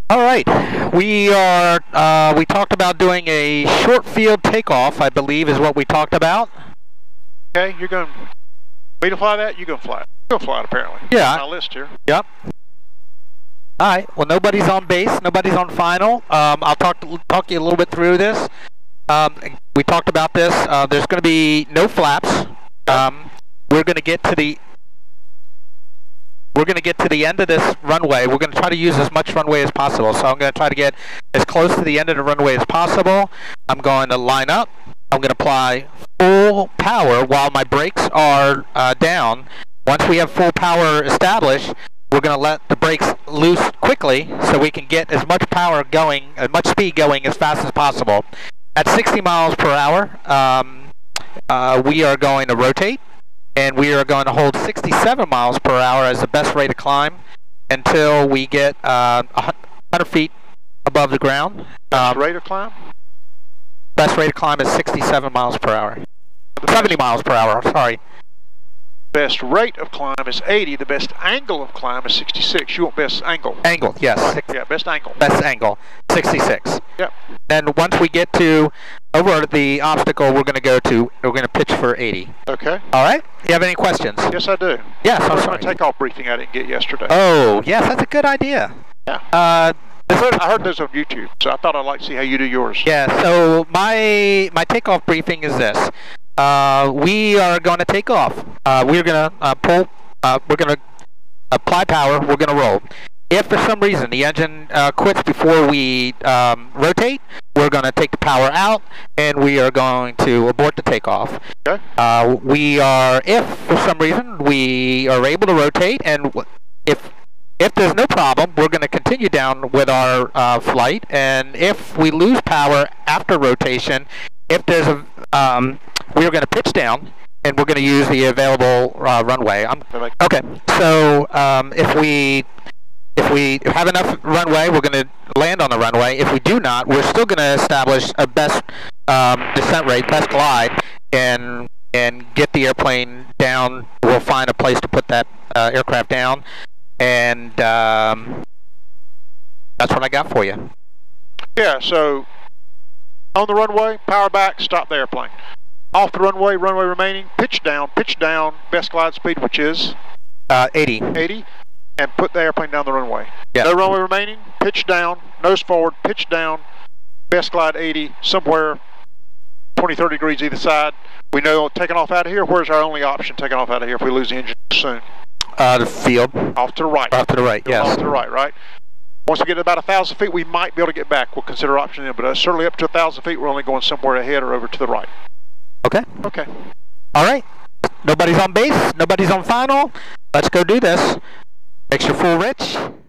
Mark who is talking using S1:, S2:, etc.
S1: All right, we talked about doing a short field takeoff, I believe is what we talked about.
S2: Okay, you're going me to fly that? You're going to fly it. You're going to fly it, apparently.
S1: Yeah.
S2: On my list here.
S1: Yep. All right, well, nobody's on base, nobody's on final. I'll talk you a little bit through this. We talked about this. There's going to be no flaps. We're going to get to the end of this runway. We're going to try to use as much runway as possible. So I'm going to try to get as close to the end of the runway as possible. I'm going to line up. I'm going to apply full power while my brakes are down. Once we have full power established, we're going to let the brakes loose quickly so we can get as much power going, as much speed going as fast as possible. At 60 miles per hour, we are going to rotate. And we are going to hold 67 miles per hour as the best rate of climb until we get 100 feet above the ground.
S2: Best rate of climb?
S1: Best rate of climb is 67 miles per hour. 70 miles per hour, sorry.
S2: Best rate of climb is 80. The best angle of climb is 66. You want best angle?
S1: Angle, yes.
S2: Right. Yeah, best angle.
S1: Best angle, 66.
S2: Yep.
S1: Then once we get to over the obstacle, we're going to pitch for 80.
S2: Okay.
S1: All right. You have any questions?
S2: Yes, I do.
S1: Yes, I'm
S2: sorry.
S1: sorry.
S2: A takeoff briefing I didn't get yesterday.
S1: Oh, yes, that's a good idea.
S2: Yeah. I heard those on YouTube, so I thought I'd like to see how you do yours.
S1: Yeah. So my takeoff briefing is this. We are going to take off. We're going to pull. We're going to apply power. We're going to roll. If for some reason the engine quits before we rotate, we're going to take the power out and we are going to abort the takeoff.
S2: Okay.
S1: If for some reason we are able to rotate, and if there's no problem, we're going to continue down with our flight. And if we lose power after rotation, if there's a we're going to pitch down, and we're going to use the available runway. Okay, so if we have enough runway, we're going to land on the runway. If we do not, we're still going to establish a best descent rate, best glide, and get the airplane down. We'll find a place to put that aircraft down, and that's what I got for you.
S2: Yeah, so on the runway, power back, stop the airplane. Off the runway, runway remaining, pitch down, best glide speed, which is?
S1: 80.
S2: 80, and put the airplane down the runway.
S1: Yeah.
S2: No runway remaining, pitch down, nose forward, pitch down, best glide 80, somewhere 20, 30 degrees either side. We know taking off out of here, where's our only option taking off out of here if we lose the engine soon?
S1: The field.
S2: Off to the right.
S1: Off to the right, yes.
S2: Off to the right, right? Once we get to about 1,000 feet, we might be able to get back. We'll consider option in, but certainly up to 1,000 feet, we're only going somewhere ahead or over to the right.
S1: Okay.
S2: Okay.
S1: All right. Nobody's on base. Nobody's on final. Let's go do this. Makes you full, Rich.